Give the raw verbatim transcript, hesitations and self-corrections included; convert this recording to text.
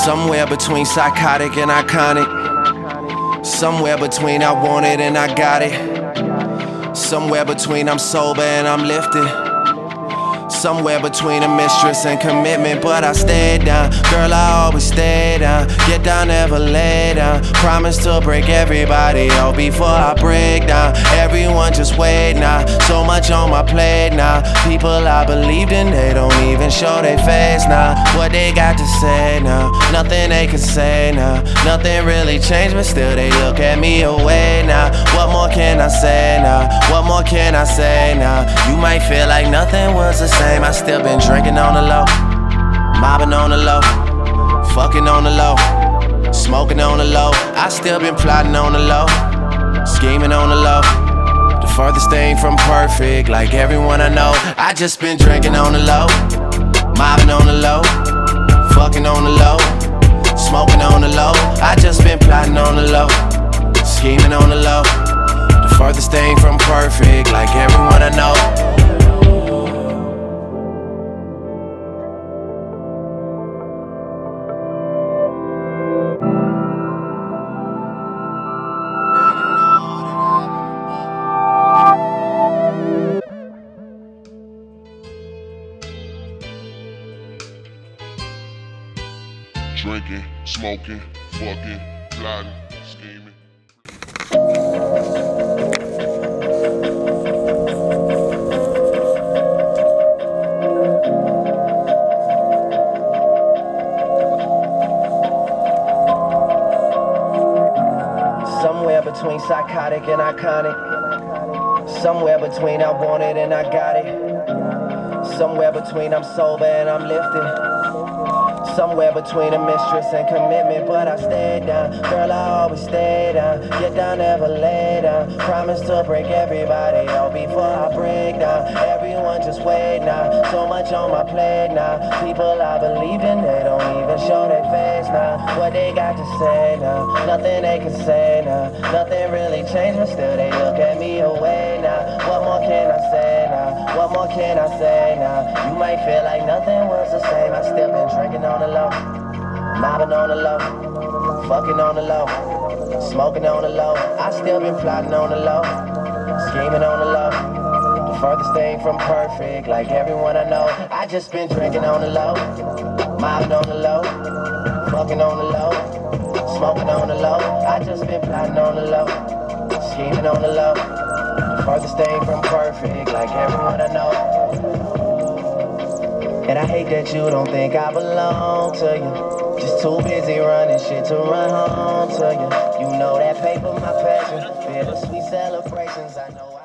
Somewhere between psychotic and iconic. Somewhere between I want it and I got it. Somewhere between I'm sober and I'm lifted. Somewhere between a mistress and commitment, but I stayed down. Girl, I always stay down. Get down, never lay down. Promise to break everybody out before I break down. Everyone just wait now. So much on my plate now. People I believed in, they don't even show their face now. What they got to say now? Nothing they can say now. Nothing really changed, but still they look at me away now. What more can I say now? What more can I say now? You might feel like nothing was the same. I still been drinking on the low, mobbing on the low, fucking on the low, smoking on the low. I still been plotting on the low, scheming on the low. The furthest thing from perfect, like everyone I know. I just been drinking on the low, mobbing on the low, fucking on the low, smoking on the low. I just been plotting on the low, scheming on the low. The furthest thing from perfect, like everyone I know. Drinking, smoking, fucking, plotting, scheming. Somewhere between psychotic and iconic. Somewhere between I want it and I got it. Somewhere between I'm sober and I'm lifted. Somewhere between a mistress and commitment, but I stayed down. Girl, I always stay down. Get down, never lay down. Promise to break everybody out before I break down. Everyone just wait now. So much on my plate now. People I believed in, they don't even show their face now. What they got to say now? Nothing they can say now. Nothing really changed, but still they look at me away now. What more can I say now? What more can I say now? You might feel like nothing was the same. I still been drinking on the low, mobbing on the low, fucking on the low, smoking on the low. I still been plotting on the low, scheming on the low. The furthest thing from perfect, like everyone I know. I just been drinking on the low, mobbing on the low, fucking on the low, smoking on the low. I just been plotting on the low, scheming on the low. The furthest thing from perfect, like everyone I know. And I hate that you don't think I belong to you. Just too busy running shit to run home to you. You know that paper, my passion. Bittersweet celebrations, I know I